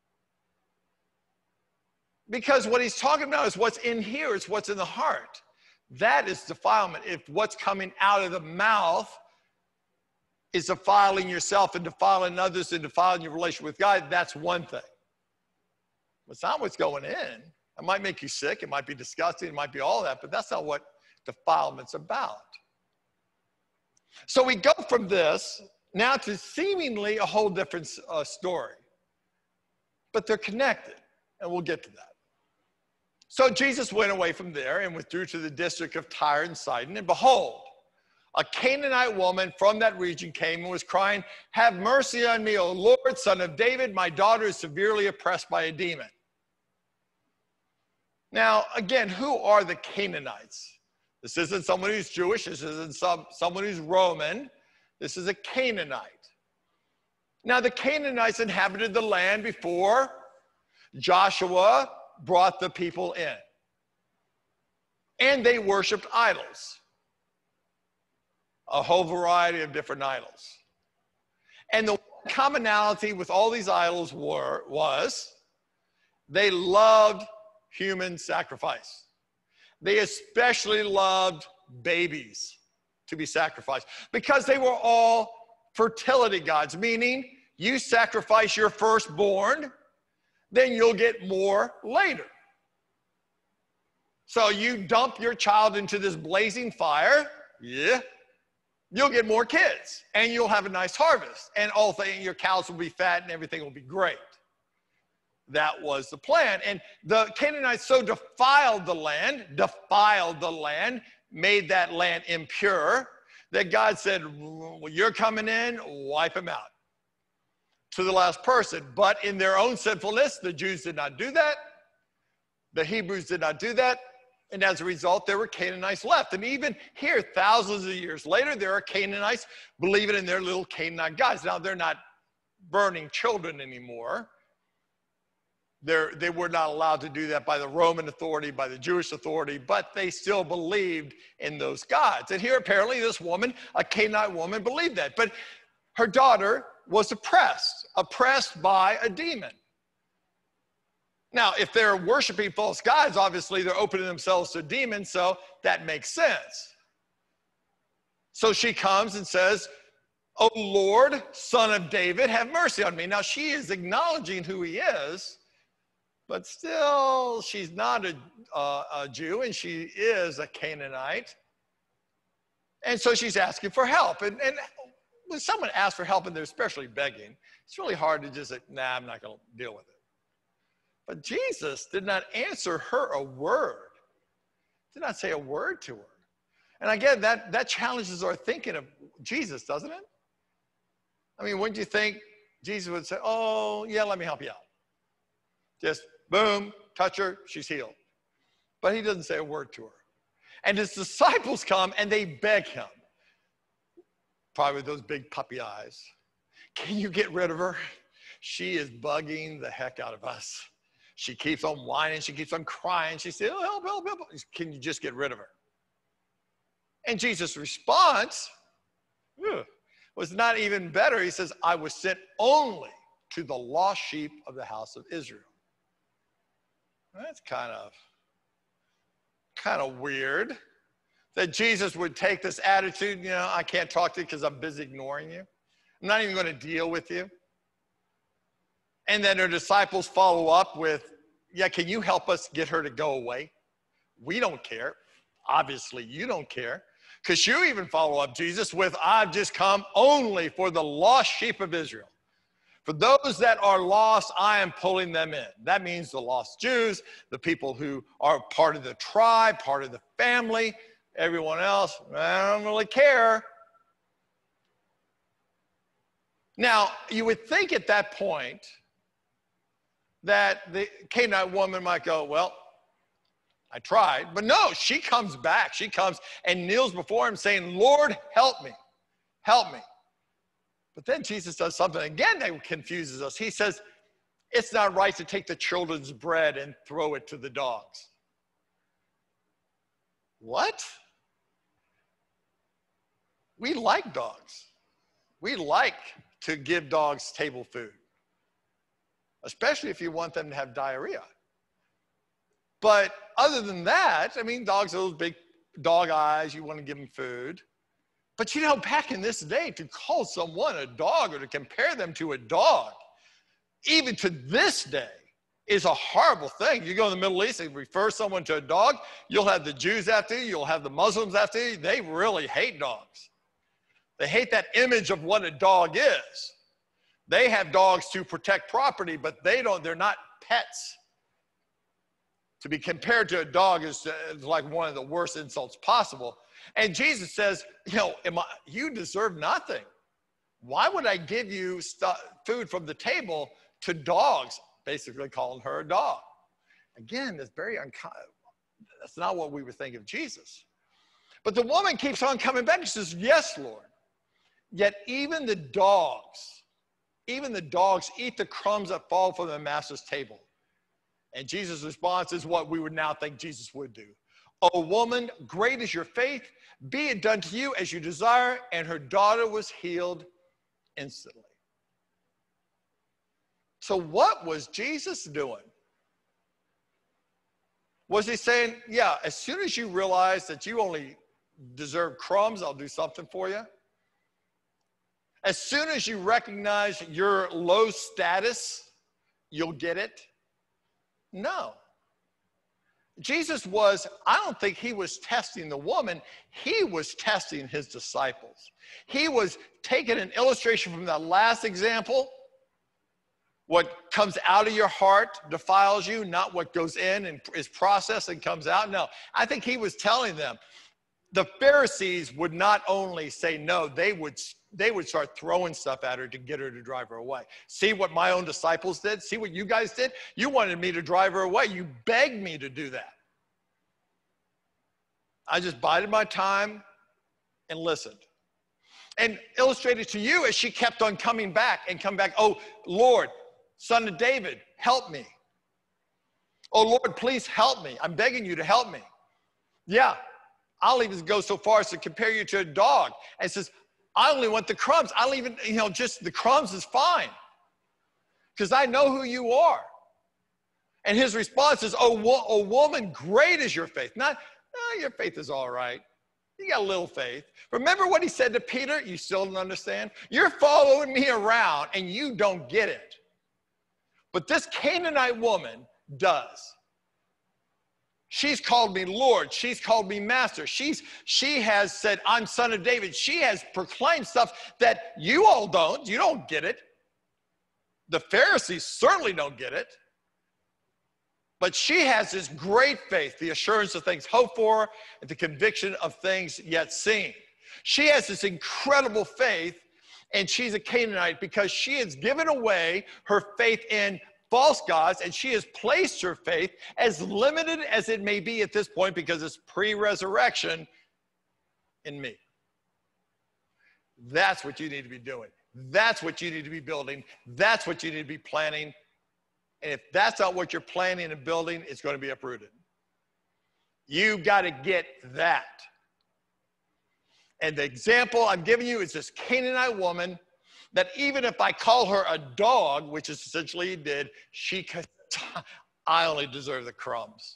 Because what he's talking about is what's in here, it's what's in the heart. That is defilement. If what's coming out of the mouth is defiling yourself and defiling others and defiling your relationship with God, that's one thing. It's not what's going in. It might make you sick. It might be disgusting. It might be all that, but that's not what defilement's about. So we go from this now to seemingly a whole different story. But they're connected, and we'll get to that. So Jesus went away from there and withdrew to the district of Tyre and Sidon. And behold, a Canaanite woman from that region came and was crying, "Have mercy on me, O Lord, Son of David. My daughter is severely oppressed by a demon." Now, again, who are the Canaanites? This isn't someone who's Jewish. This isn't someone who's Roman. This is a Canaanite. Now, the Canaanites inhabited the land before Joshua brought the people in. And they worshiped idols, a whole variety of different idols. And the commonality with all these idols was they loved human sacrifice. They especially loved babies to be sacrificed because they were all fertility gods, meaning you sacrifice your firstborn, then you'll get more later. So you dump your child into this blazing fire, yeah, you'll get more kids and you'll have a nice harvest and all things, your cows will be fat and everything will be great. That was the plan. And the Canaanites so defiled the land, made that land impure, that God said, well, you're coming in, wipe them out to the last person. But in their own sinfulness, the Jews did not do that. The Hebrews did not do that. And as a result, there were Canaanites left. And even here, thousands of years later, there are Canaanites believing in their little Canaanite gods. Now, they're not burning children anymore. They were not allowed to do that by the Roman authority, by the Jewish authority, but they still believed in those gods. And here, apparently, this woman, a Canaanite woman, believed that. But her daughter was oppressed by a demon. Now, if they're worshiping false gods, obviously they're opening themselves to demons, so that makes sense. So she comes and says, "O Lord, Son of David, have mercy on me." Now, she is acknowledging who he is, but still, she's not a Jew, and she is a Canaanite. And so she's asking for help. And when someone asks for help and they're especially begging, it's really hard to just say, nah, I'm not going to deal with it. But Jesus did not answer her a word. Did not say a word to her. And again, that challenges our thinking of Jesus, doesn't it? I mean, wouldn't you think Jesus would say, oh, yeah, let me help you out. Just boom, touch her, she's healed. But he doesn't say a word to her. And his disciples come and they beg him, probably with those big puppy eyes, can you get rid of her? She is bugging the heck out of us. She keeps on whining, she keeps on crying. She says, oh, help, help, help. Can you just get rid of her? And Jesus' response was not even better. He says, I was sent only to the lost sheep of the house of Israel. That's kind of weird that Jesus would take this attitude, you know, I can't talk to you because I'm busy ignoring you. I'm not even going to deal with you. And then her disciples follow up with, yeah, can you help us get her to go away? We don't care. Obviously, you don't care. Because you even follow up, Jesus, with, I've just come only for the lost sheep of Israel. For those that are lost, I am pulling them in. That means the lost Jews, the people who are part of the tribe, part of the family, everyone else, I don't really care. Now, you would think at that point that the Canaanite woman might go, well, I tried. But no, she comes back. She comes and kneels before him saying, Lord, help me. Help me. But then Jesus does something again that confuses us. He says, it's not right to take the children's bread and throw it to the dogs. What? We like dogs. We like to give dogs table food, especially if you want them to have diarrhea. But other than that, I mean, dogs are those big dog eyes. You want to give them food. But you know, back in this day, to call someone a dog or to compare them to a dog, even to this day, is a horrible thing. You go in the Middle East and refer someone to a dog, you'll have the Jews after you, you'll have the Muslims after you. They really hate dogs. They hate that image of what a dog is. They have dogs to protect property, but they're not pets. To be compared to a dog is like one of the worst insults possible. And Jesus says, you know, you deserve nothing. Why would I give you food from the table to dogs? Basically calling her a dog. Again, that's very uncommon. That's not what we would think of Jesus. But the woman keeps on coming back. She says, yes, Lord. Yet even the dogs eat the crumbs that fall from the master's table. And Jesus' response is what we would now think Jesus would do. O woman, great is your faith. Be it done to you as you desire. And her daughter was healed instantly. So what was Jesus doing? Was he saying, yeah, as soon as you realize that you only deserve crumbs, I'll do something for you? As soon as you recognize your low status, you'll get it? No. Jesus I don't think he was testing the woman. He was testing his disciples. He was taking an illustration from that last example. What comes out of your heart defiles you, not what goes in and is processed and comes out. No, I think he was telling them. The Pharisees would not only say no, they would start throwing stuff at her to get her to drive her away. See what my own disciples did? See what you guys did? You wanted me to drive her away. You begged me to do that. I just bided my time and listened. And illustrated to you as she kept on coming back and come back. Oh, Lord, Son of David, help me. Oh, Lord, please help me. I'm begging you to help me. Yeah, I'll even go so far as to compare you to a dog. And says, I only want the crumbs. I don't even, just the crumbs is fine. Because I know who you are. And his response is, oh, woman, great is your faith. Not, your faith is all right. You got a little faith. Remember what he said to Peter? You still don't understand? You're following me around and you don't get it. But this Canaanite woman does. She's called me Lord. She's called me Master. She has said, I'm Son of David. She has proclaimed stuff that you all don't. You don't get it. The Pharisees certainly don't get it. But she has this great faith, the assurance of things hoped for, and the conviction of things yet seen. She has this incredible faith, and she's a Canaanite because she has given away her faith in false gods, and she has placed her faith, as limited as it may be at this point because it's pre-resurrection, in me. That's what you need to be doing. That's what you need to be building. That's what you need to be planning. And if that's not what you're planning and building, it's going to be uprooted. You've got to get that. And the example I'm giving you is this Canaanite woman that even if I call her a dog, which is essentially he did, she could, I only deserve the crumbs.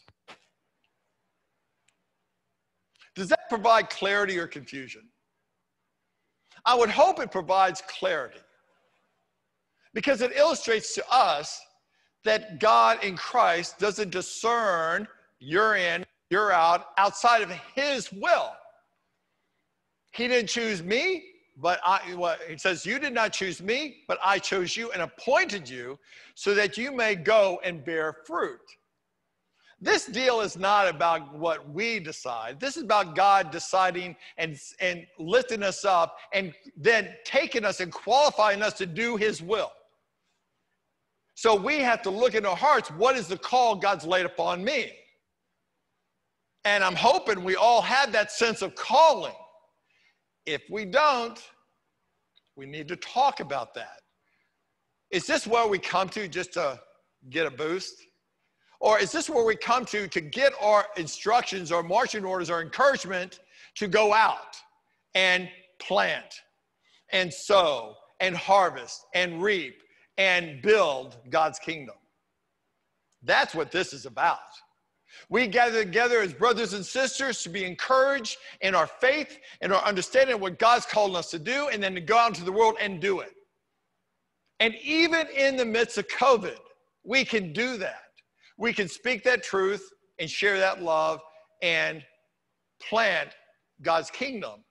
Does that provide clarity or confusion? I would hope it provides clarity because it illustrates to us that God in Christ doesn't discern you're in, you're out, outside of his will. He didn't choose me, but it says, you did not choose me, but I chose you and appointed you so that you may go and bear fruit. This deal is not about what we decide. This is about God deciding and lifting us up and then taking us and qualifying us to do his will. So we have to look in our hearts, what is the call God's laid upon me? And I'm hoping we all have that sense of calling. If we don't, we need to talk about that. Is this where we come to just to get a boost? Or is this where we come to get our instructions or marching orders or encouragement to go out and plant and sow and harvest and reap and build God's kingdom? That's what this is about. We gather together as brothers and sisters to be encouraged in our faith and our understanding of what God's calling us to do, and then to go out into the world and do it. And even in the midst of COVID, we can do that. We can speak that truth and share that love and plant God's kingdom.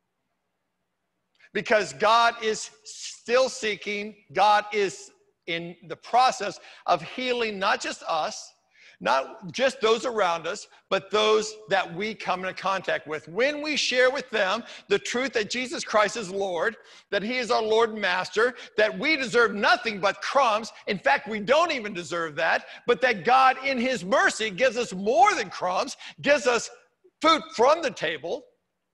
Because God is still seeking, God is in the process of healing not just us, Not just those around us, but those that we come into contact with. When we share with them the truth that Jesus Christ is Lord, that he is our Lord and Master, that we deserve nothing but crumbs. In fact, we don't even deserve that, but that God in his mercy gives us more than crumbs, gives us food from the table.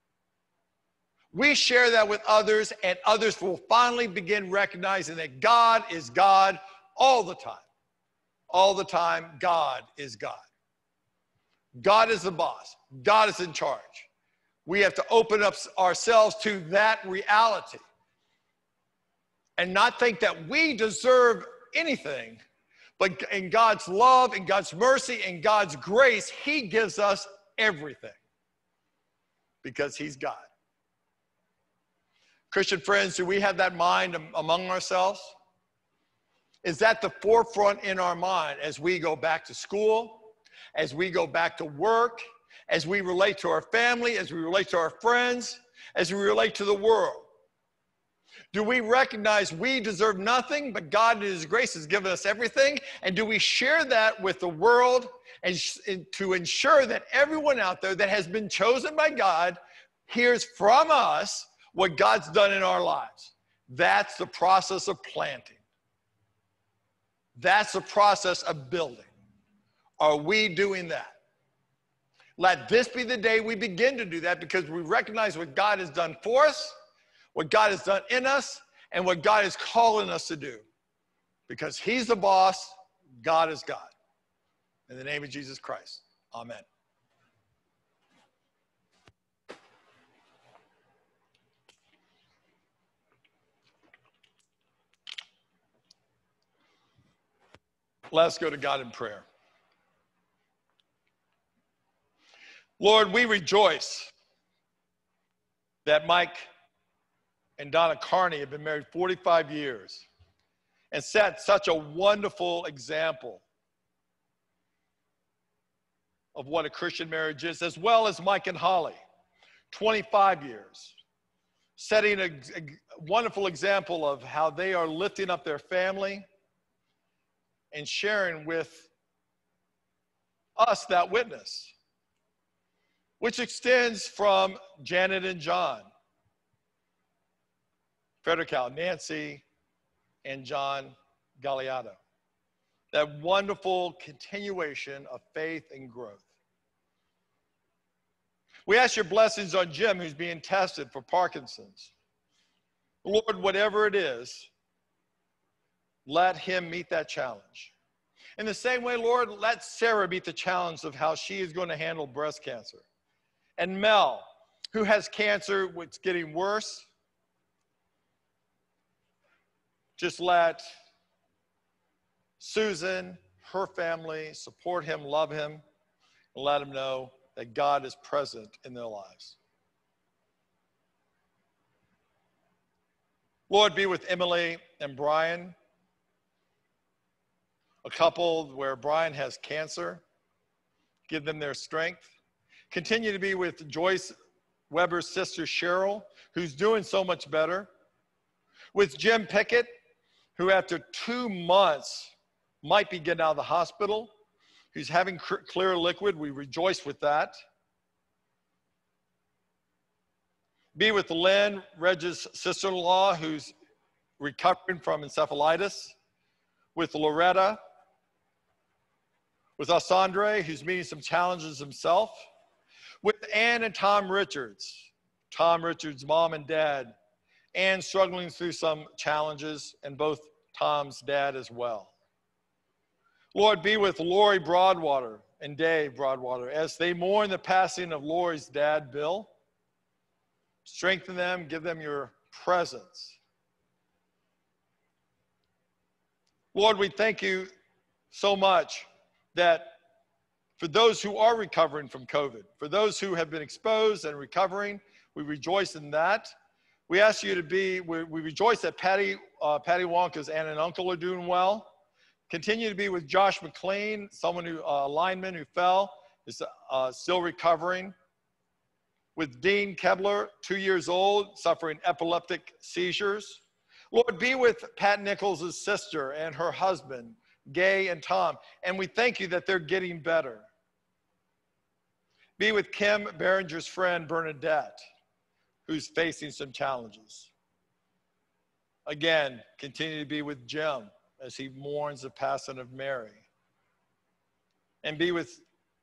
We share that with others, and others will finally begin recognizing that God is God all the time. All the time, God is God. God is the boss. God is in charge. We have to open up ourselves to that reality and not think that we deserve anything, but in God's love, in God's mercy, in God's grace, he gives us everything because he's God. Christian friends, do we have that mind among ourselves? Is that the forefront in our mind as we go back to school, as we go back to work, as we relate to our family, as we relate to our friends, as we relate to the world? Do we recognize we deserve nothing, but God in his grace has given us everything? And do we share that with the world and to ensure that everyone out there that has been chosen by God hears from us what God's done in our lives? That's the process of planting. That's the process of building. Are we doing that? Let this be the day we begin to do that, because we recognize what God has done for us, what God has done in us, and what God is calling us to do. Because he's the boss, God is God. In the name of Jesus Christ, amen. Let's go to God in prayer. Lord, we rejoice that Mike and Donna Carney have been married 45 years and set such a wonderful example of what a Christian marriage is, as well as Mike and Holly, 25 years, setting a wonderful example of how they are lifting up their family and sharing with us that witness, which extends from Janet and John, Frederick, Nancy, and John Galliotto. That wonderful continuation of faith and growth. We ask your blessings on Jim, who's being tested for Parkinson's. Lord, whatever it is, let him meet that challenge. In the same way, Lord, let Sarah meet the challenge of how she is going to handle breast cancer. And Mel, who has cancer, which is getting worse, just let Susan, her family, support him, love him, and let him know that God is present in their lives. Lord, be with Emily and Brian, a couple where Brian has cancer. Give them their strength. Continue to be with Joyce Weber's sister, Cheryl, who's doing so much better. With Jim Pickett, who after 2 months might be getting out of the hospital, who's having clear liquid. We rejoice with that. Be with Lynn, Reg's sister-in-law, who's recovering from encephalitis. With Loretta. With Asandre, who's meeting some challenges himself. With Ann and Tom Richards. Tom Richards' mom and dad. Ann struggling through some challenges, and both Tom's dad as well. Lord, be with Lori Broadwater and Dave Broadwater as they mourn the passing of Lori's dad, Bill. Strengthen them, give them your presence. Lord, we thank you so much that for those who are recovering from COVID, for those who have been exposed and recovering, we rejoice in that. We ask you to be, we rejoice that Patty Wonka's aunt and uncle are doing well. Continue to be with Josh McLean, someone who, lineman who fell, is still recovering. With Dean Kebler, 2 years old, suffering epileptic seizures. Lord, be with Pat Nichols' sister and her husband, Gay and Tom. And we thank you that they're getting better. Be with Kim Behringer's friend, Bernadette, who's facing some challenges. Again, continue to be with Jim as he mourns the passing of Mary. And be with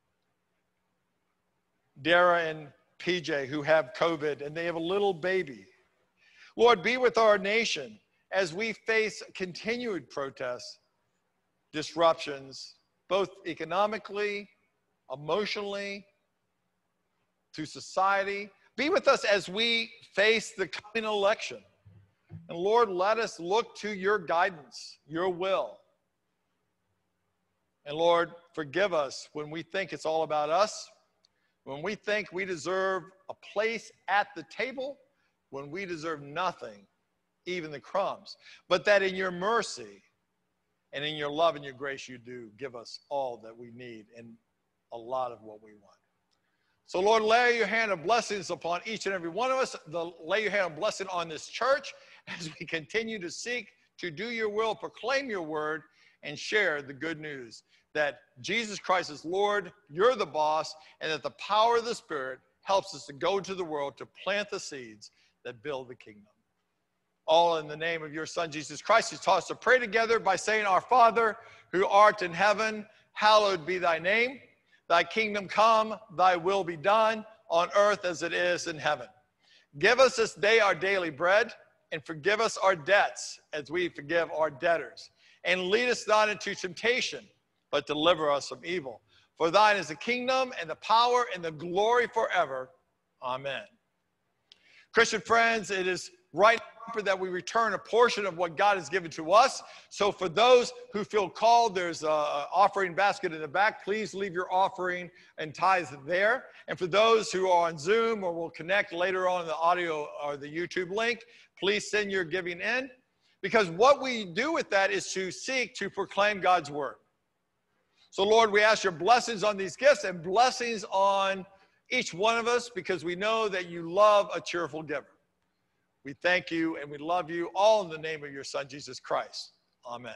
Dara and PJ, who have COVID, and they have a little baby. Lord, be with our nation as we face continued protests, disruptions, both economically, emotionally, to society. Be with us as we face the coming election. And Lord, let us look to your guidance, your will. And Lord, forgive us when we think it's all about us, when we think we deserve a place at the table, when we deserve nothing, even the crumbs, but that in your mercy and in your love and your grace, you do give us all that we need and a lot of what we want. So Lord, lay your hand of blessings upon each and every one of us. Lay your hand of blessing on this church as we continue to seek to do your will, proclaim your word, and share the good news that Jesus Christ is Lord, you're the boss, and that the power of the Spirit helps us to go into the world to plant the seeds that build the kingdom. All in the name of your Son, Jesus Christ, who taught us to pray together by saying, Our Father, who art in heaven, hallowed be thy name. Thy kingdom come, thy will be done on earth as it is in heaven. Give us this day our daily bread, and forgive us our debts as we forgive our debtors. And lead us not into temptation, but deliver us from evil. For thine is the kingdom and the power and the glory forever. Amen. Christian friends, it is right that we return a portion of what God has given to us. So for those who feel called, there's an offering basket in the back. Please leave your offering and tithes there. And for those who are on Zoom or will connect later on the audio or the YouTube link, please send your giving in. Because what we do with that is to seek to proclaim God's word. So Lord, we ask your blessings on these gifts and blessings on each one of us, because we know that you love a cheerful giver. We thank you and we love you, all in the name of your Son, Jesus Christ. Amen.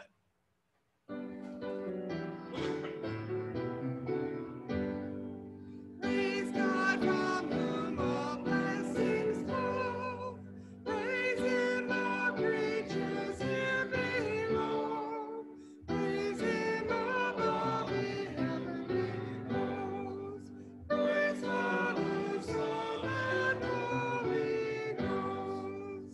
Praise God from whom all blessings flow. Praise him, all creatures here below. Praise him above the heavenly hosts. Praise Father, Son, and Holy Ghost.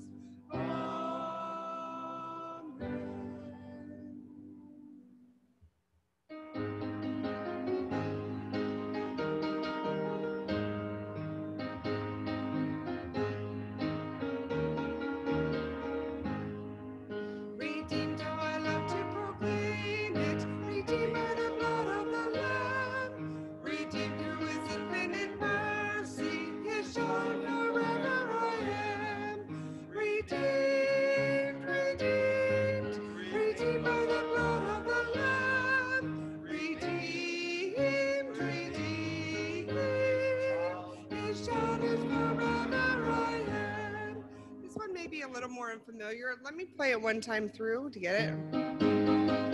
Redeemed, oh, I love to proclaim it. Redeemed by the blood of the Lamb. Redeemed through his infinite mercy. His child forever I am. Redeemed, redeemed, redeemed by the blood of the Lamb. Redeemed, redeemed. His child is forever I am. This one may be a little more unfamiliar. Let me play it one time through to get it.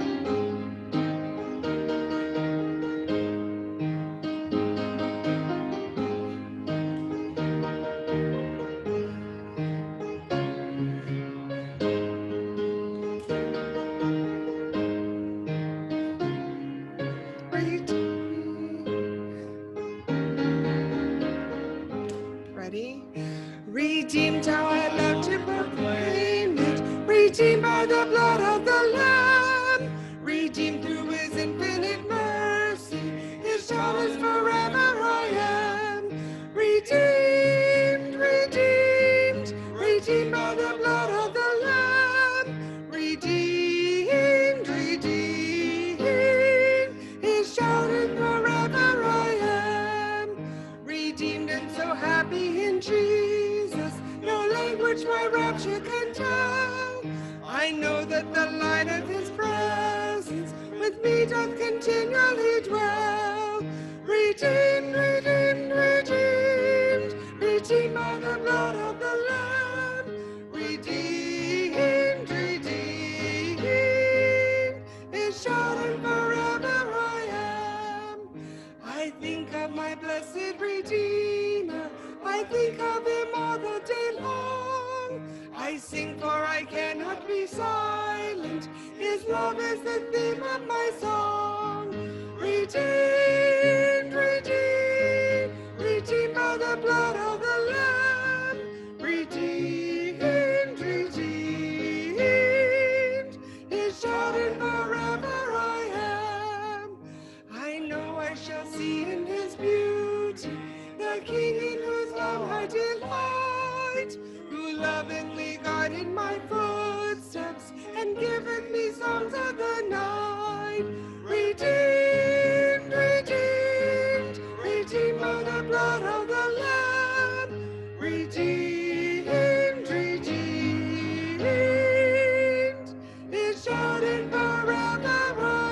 Ready? Redeemed, how I love to proclaim it. Redeemed by the blood of the Lamb. Redeemed through his infinite mercy. His child is forever I am. Redeemed, redeemed, redeemed by the blood of the Lamb. Redeemed, redeemed. His child is forever I am. Redeemed and so happy in Jesus. No language my rapture can tell. I know that the light of his presence with me doth continually dwell. Redeemed, redeemed, redeemed, redeemed by the blood of the Lamb. Redeemed, redeemed. His sing, for I cannot be silent. His love is the theme of my song. Redeemed, redeemed, redeemed by the blood of the Lamb. Redeemed, redeemed, is shouted forever I am. I know I shall see in his beauty the King in whose love I delight, who lovingly guided my footsteps and given me songs of the night. Redeemed, redeemed, redeemed by the blood of the Lamb. Redeemed, redeemed, is shouted forever I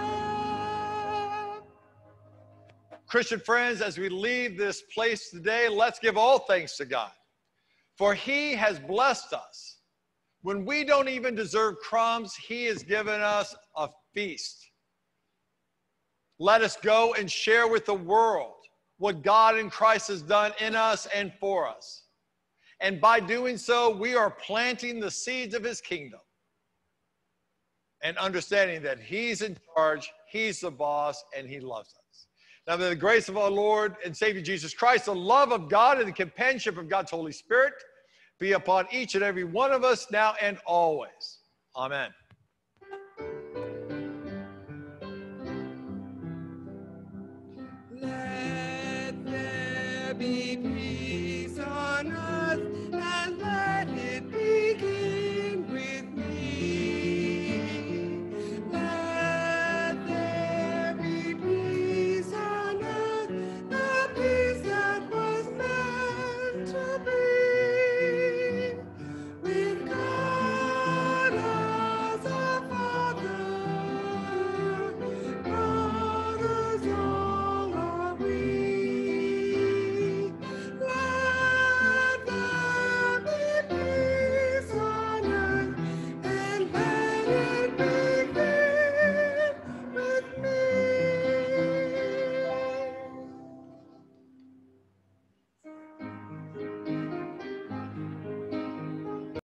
am. Christian friends, as we leave this place today, let's give all thanks to God. For he has blessed us. When we don't even deserve crumbs, he has given us a feast. Let us go and share with the world what God in Christ has done in us and for us. And by doing so, we are planting the seeds of his kingdom and understanding that he's in charge, he's the boss, and he loves us. Now, may the grace of our Lord and Savior Jesus Christ, the love of God, and the companionship of God's Holy Spirit be upon each and every one of us now and always. Amen.